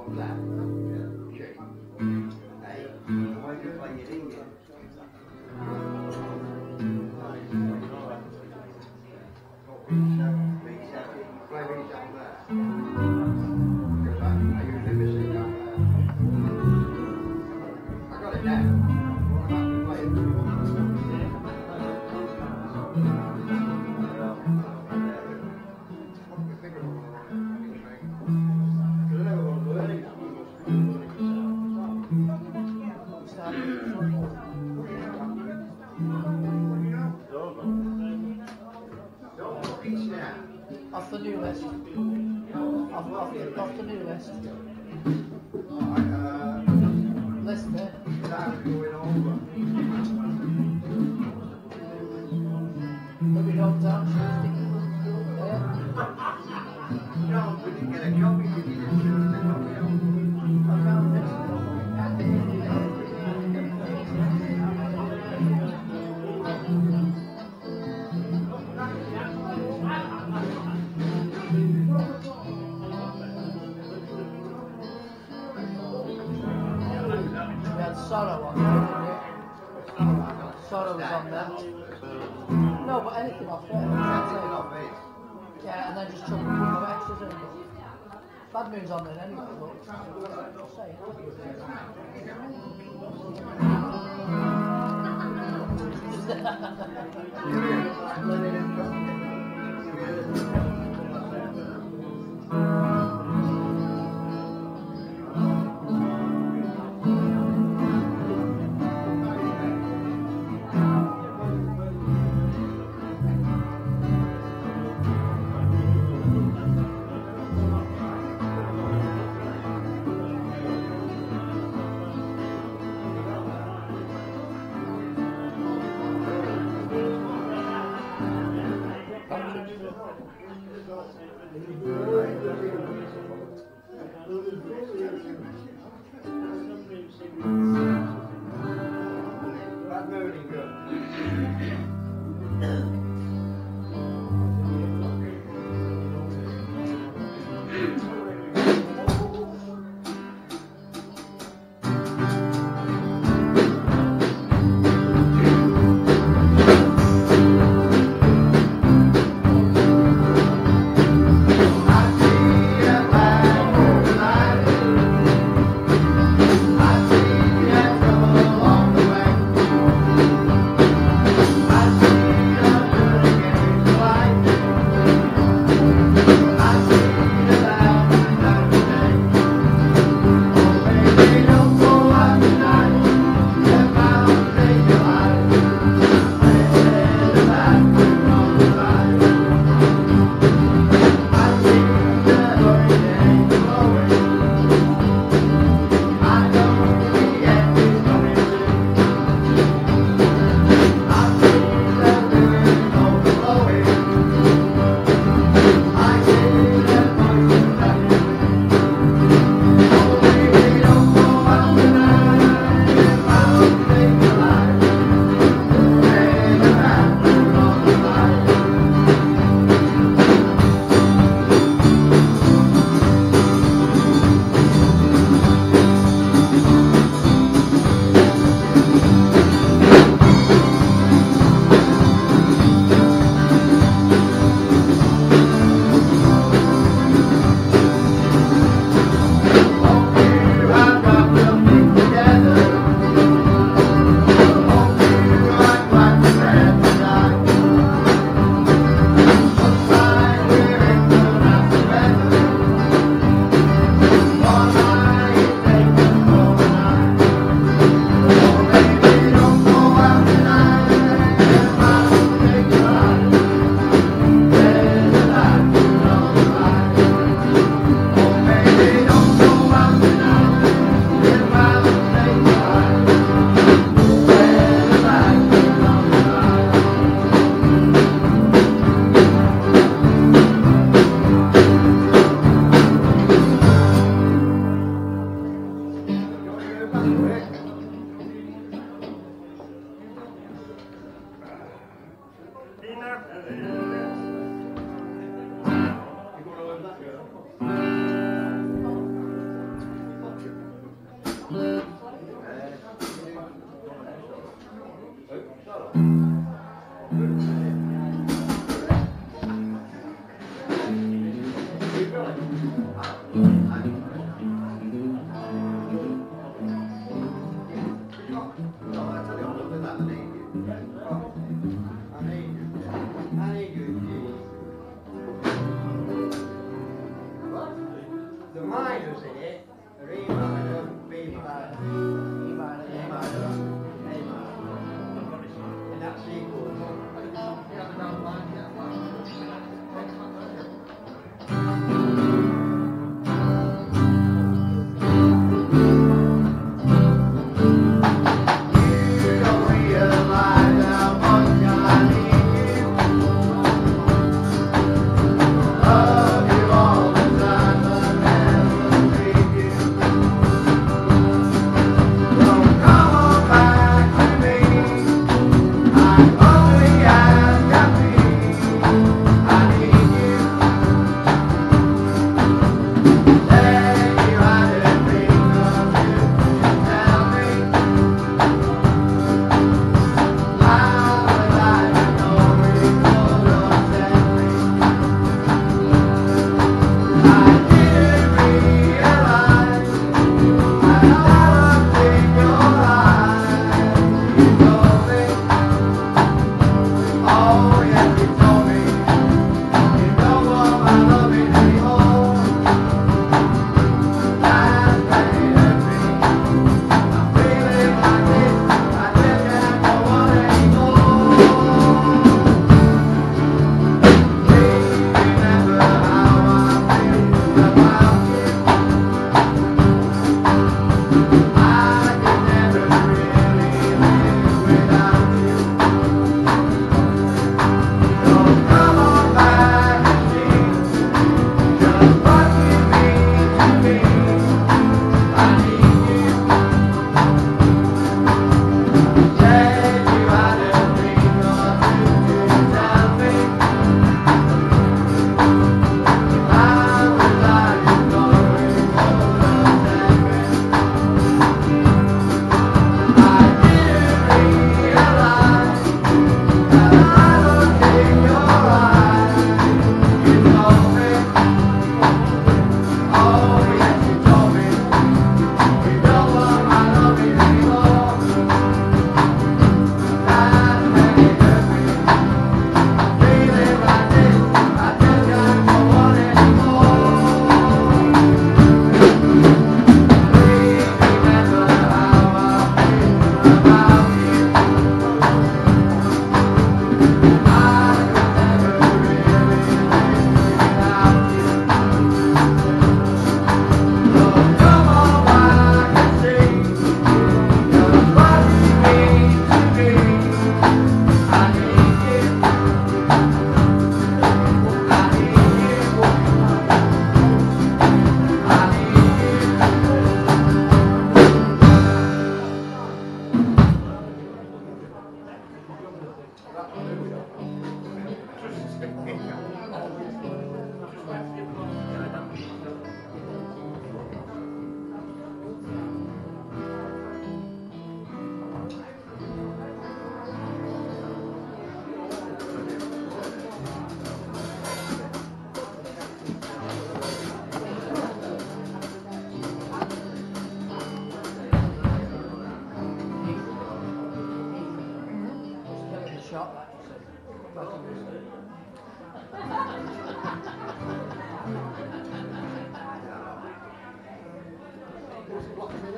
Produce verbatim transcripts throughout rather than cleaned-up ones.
Off the new list. Off, off, the, off the new list. List there. Maybe don't down Tuesday. No, we didn't get a copy. We didn't get a copy. I found this. Sorrow on there. Sorrow was on there. No, but anything off there. Yeah, and then just chuck a few more extras in. Bad Moon's on there anyway, but I'll say it. Bad mood, good. I see the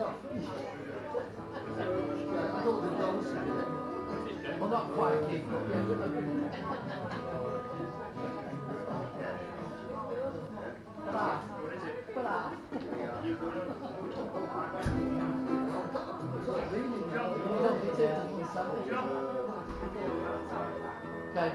thought the dog said it. Well, not quite, Keith, but yeah, good looking. Ta-da. Ta-da. Okay.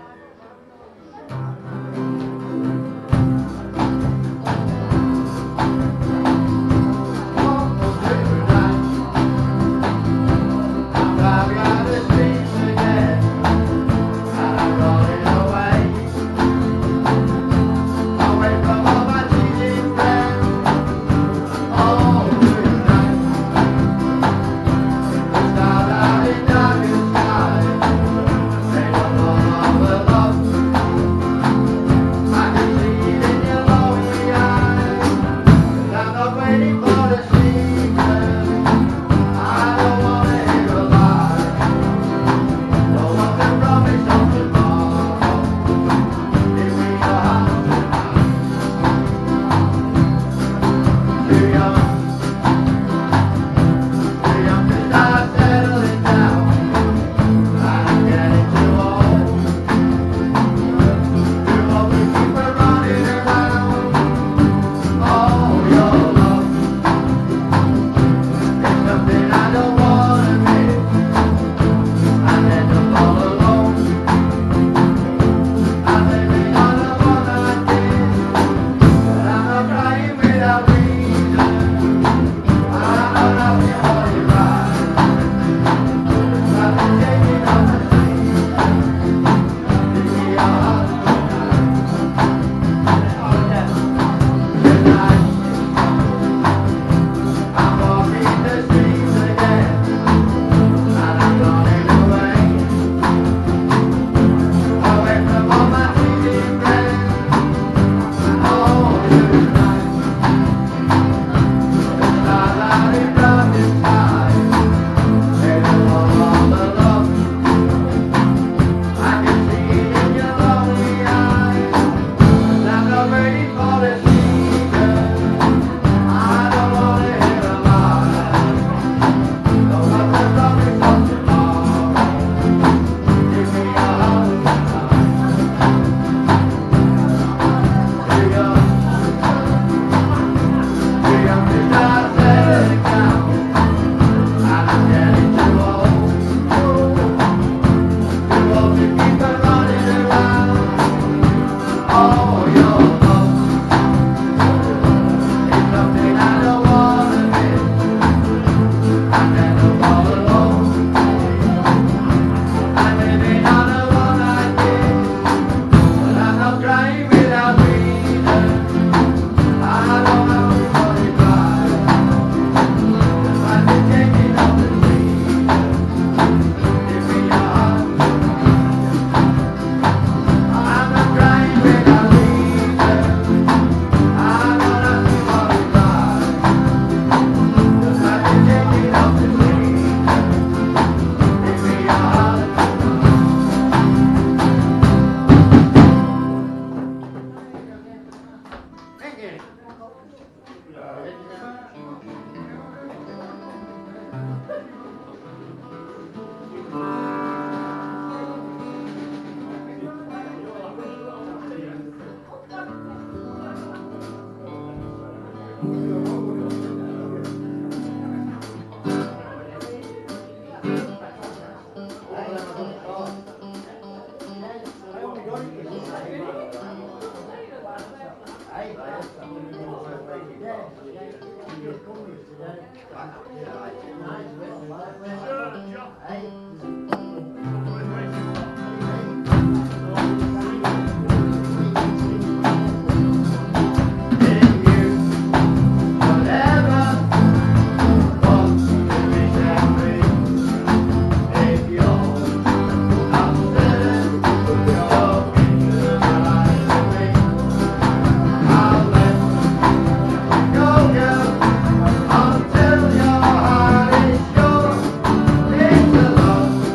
Until your heart is sure, it's a love.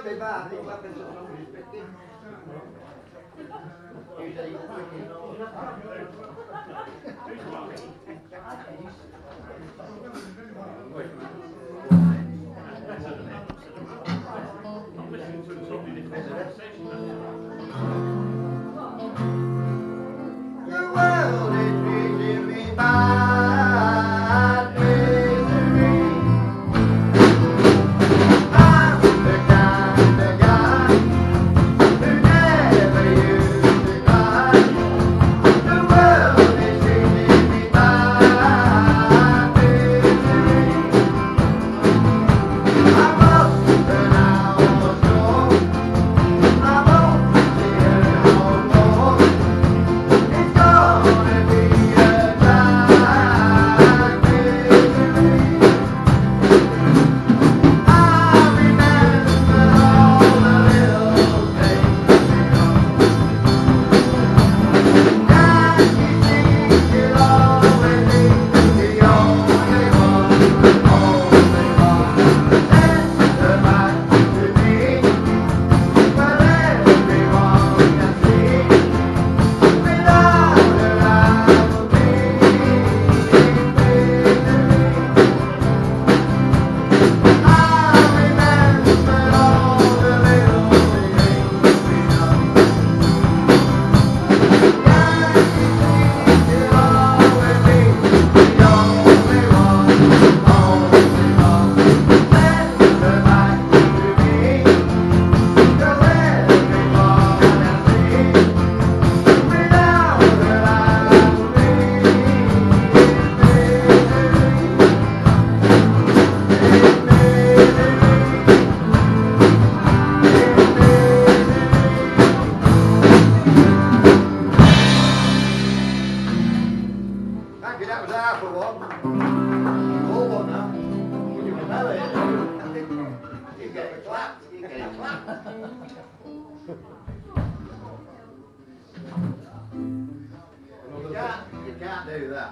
be bad, these weapons are not restricted. Usually, the world is treating me bad, misery. I'm the kind of guy who never used to cry. The world is treating me bad, misery. I'm up and out of door. I won't see her no more. It's gonna be a dark misery. I remember all the little things we know. And you think you'll always be the only one, only one. Send her back to me, where everyone can see. Without her I will be in misery. I remember all the little things we know. And you think you'll always be the only one, only one. Send her back to me, so everyone can see. Without her I will be in Thank you, that was half a one. Full one now. You can know it. You get it clapped, you get it clapped. You can't, you can't do that.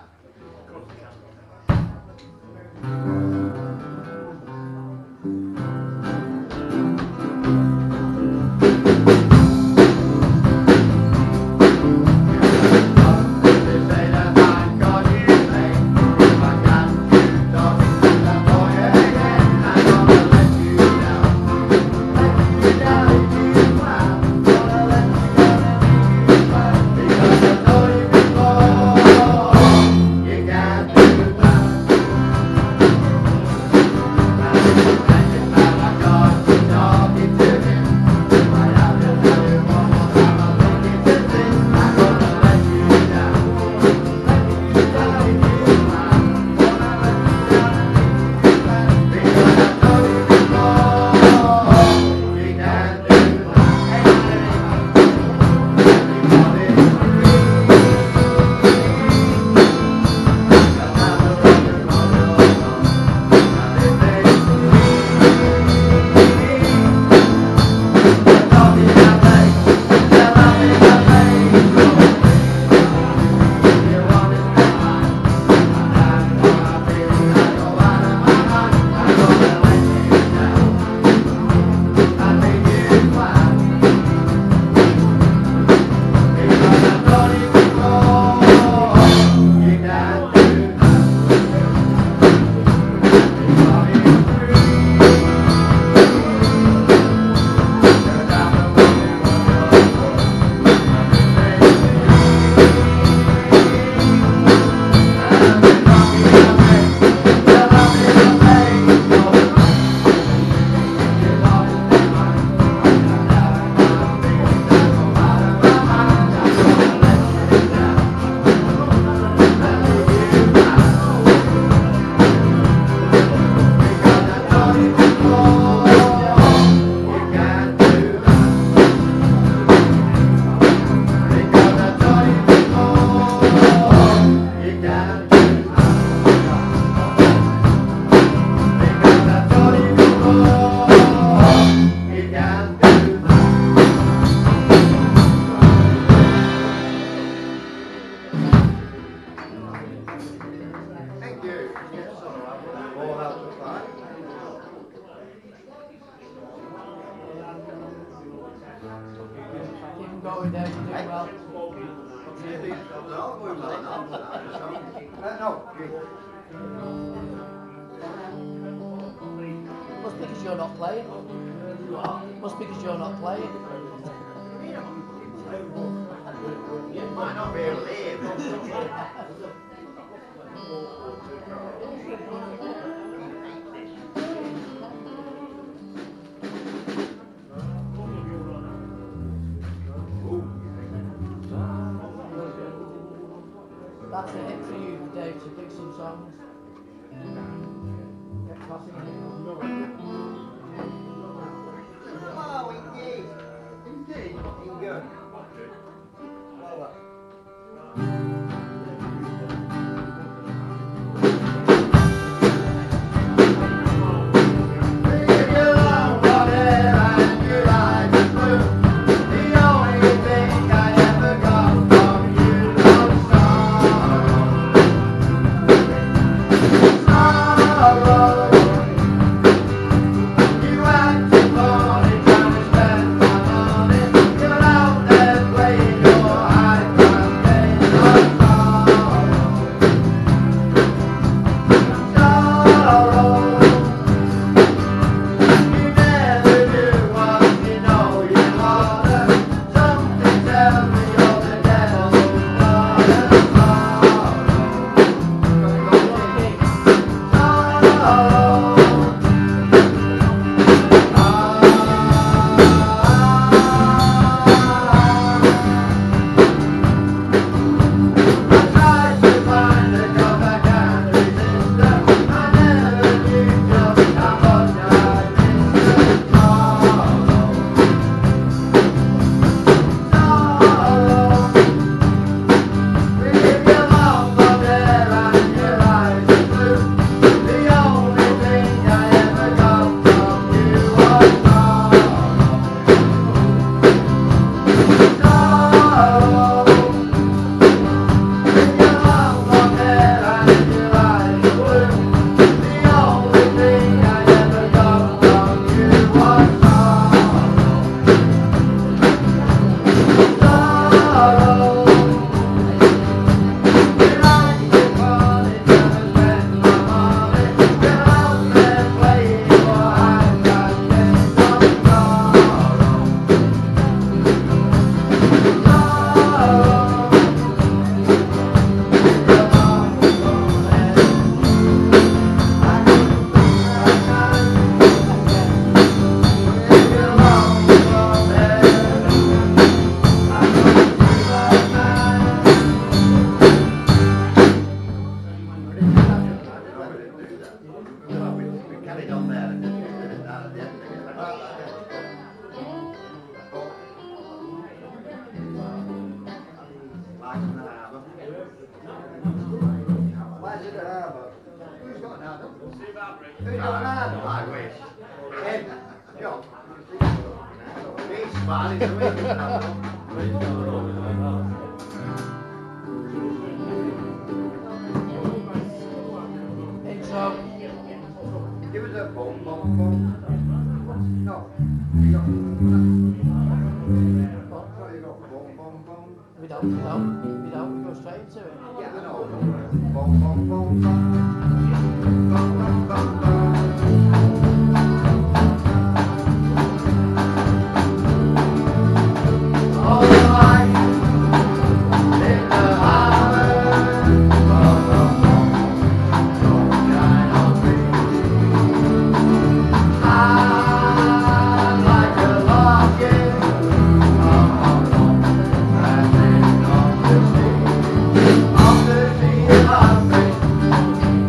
They say that I'm God you made. If I can't do dog, that boy again, I'm gonna let you down. Let you down if you clown. Gonna let you down if you clown. Because I know you before. You can't do that. going down, you're doing well. Uh, no, gig. Must be because you're not playing. Must be because you're not playing. You might not be able to hear me. That's a hit for you, Dave, to pick some songs. Get classic. Oh, indeed. Indeed. Indeed. Who's got an arm? I wish. Ed, John. He's smiling to me. Intro. Give us a boom, boom, boom. No. You got, you got boom, boom, boom. We don't, we don't, we don't, we go straight into it. Yeah, I know. Boom, boom, boom, boom. Boom, boom, boom, boom. All the light in the harbor. Boom, boom, boom. Don't shine on me. I'm like a rocket. Boom, boom, boom. Rising on the sea. On the sea of our faith.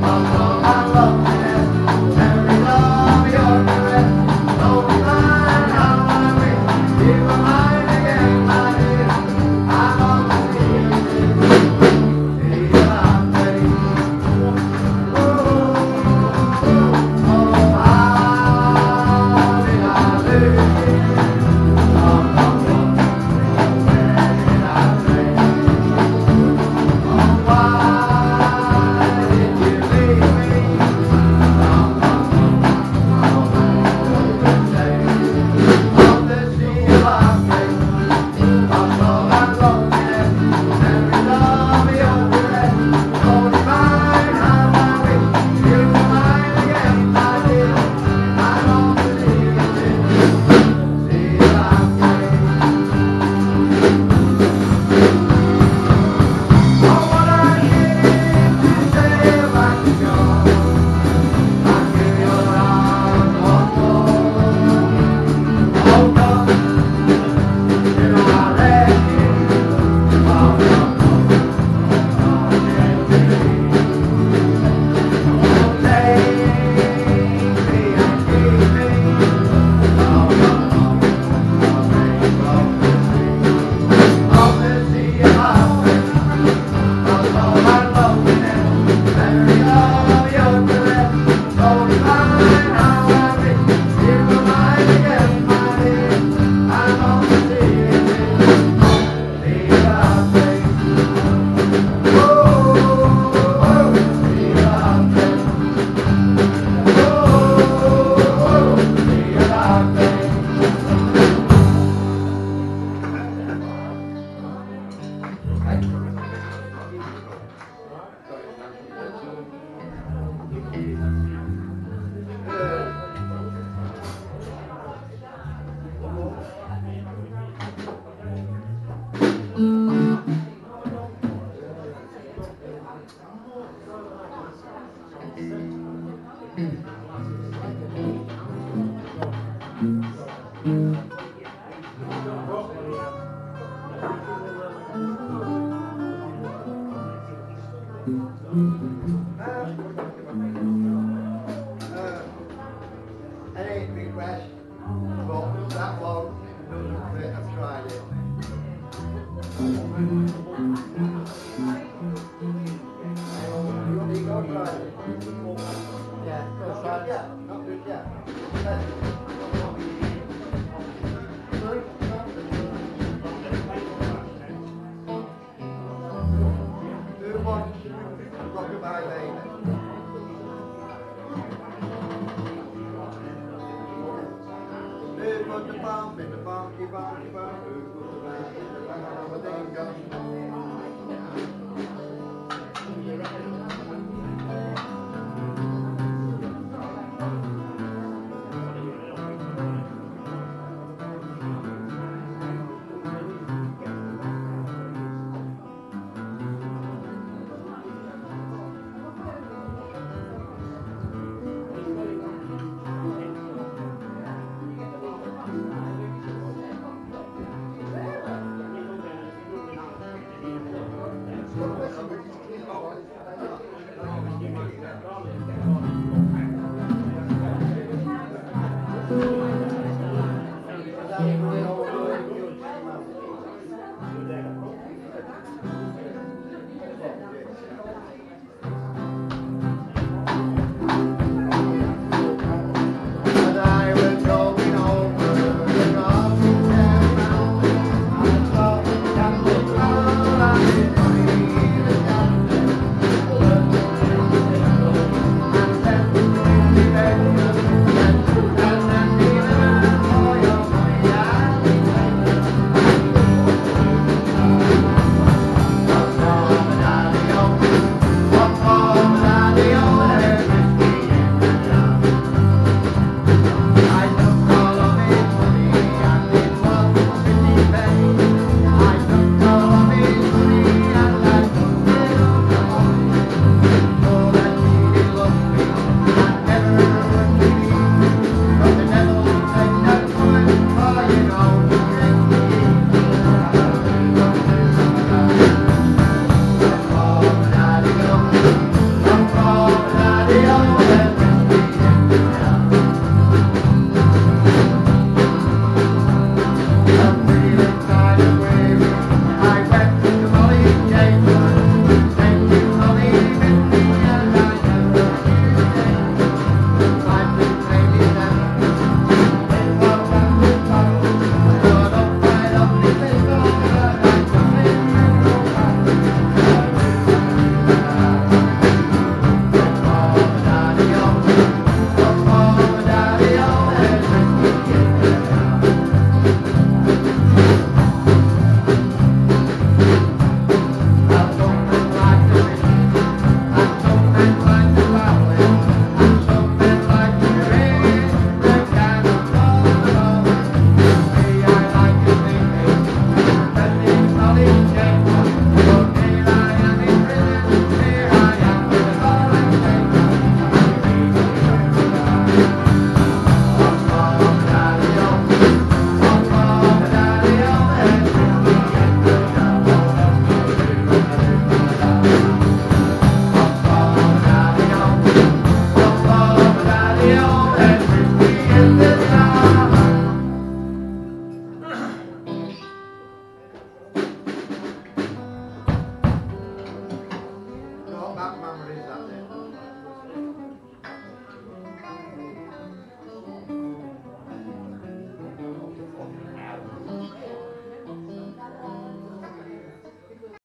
Uh, any request, but that one doesn't fit. I've tried it. You want to go try it? Yeah, go Not try just it. yet. Not just yet. Who wants Rockabye Baby? Who put the bump in the funky bunky bump? Who put the bump in the bump?